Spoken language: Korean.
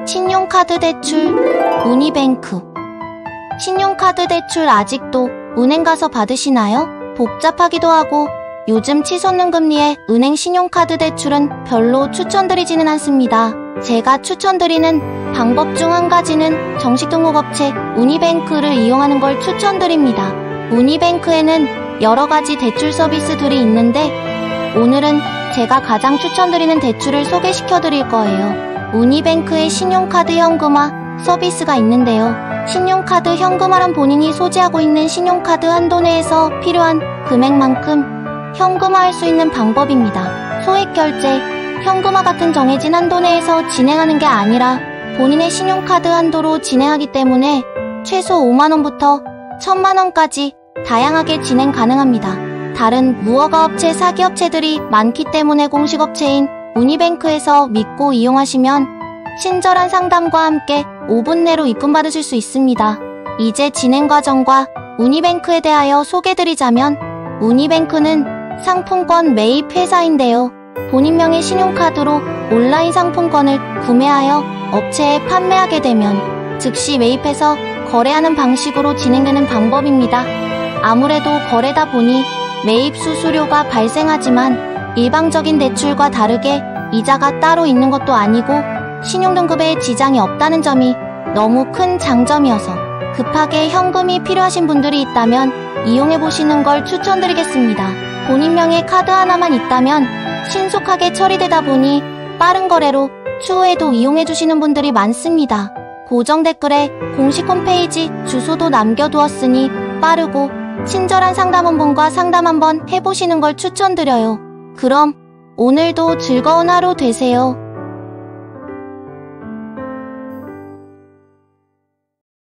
신용카드 대출, 우니뱅크. 신용카드 대출 아직도 은행 가서 받으시나요? 복잡하기도 하고 요즘 치솟는 금리에 은행 신용카드 대출은 별로 추천드리지는 않습니다. 제가 추천드리는 방법 중 한 가지는 정식 등록업체 우니뱅크를 이용하는 걸 추천드립니다. 우니뱅크에는 여러 가지 대출 서비스들이 있는데 오늘은 제가 가장 추천드리는 대출을 소개시켜 드릴 거예요. 우니뱅크의 신용카드 현금화 서비스가 있는데요. 신용카드 현금화란 본인이 소지하고 있는 신용카드 한도 내에서 필요한 금액만큼 현금화할 수 있는 방법입니다. 소액결제, 현금화 같은 정해진 한도 내에서 진행하는 게 아니라 본인의 신용카드 한도로 진행하기 때문에 최소 5만원부터 1000만원까지 다양하게 진행 가능합니다. 다른 무허가 업체, 사기업체들이 많기 때문에 공식업체인 우니뱅크에서 믿고 이용하시면 친절한 상담과 함께 5분 내로 입금받으실 수 있습니다. 이제 진행 과정과 우니뱅크에 대하여 소개드리자면 우니뱅크는 상품권 매입 회사인데요. 본인명의 신용카드로 온라인 상품권을 구매하여 업체에 판매하게 되면 즉시 매입해서 거래하는 방식으로 진행되는 방법입니다. 아무래도 거래다 보니 매입 수수료가 발생하지만 일방적인 대출과 다르게 이자가 따로 있는 것도 아니고 신용등급에 지장이 없다는 점이 너무 큰 장점이어서 급하게 현금이 필요하신 분들이 있다면 이용해보시는 걸 추천드리겠습니다. 본인명의 카드 하나만 있다면 신속하게 처리되다 보니 빠른 거래로 추후에도 이용해주시는 분들이 많습니다. 고정 댓글에 공식 홈페이지 주소도 남겨두었으니 빠르고 친절한 상담원분과 상담 한번 해보시는 걸 추천드려요. 그럼 오늘도 즐거운 하루 되세요.